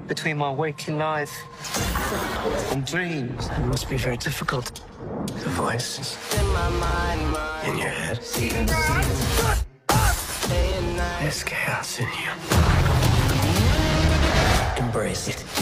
between my waking life and dreams. It must be very difficult. The voices in my mind, in your head. There's chaos in you. Embrace it.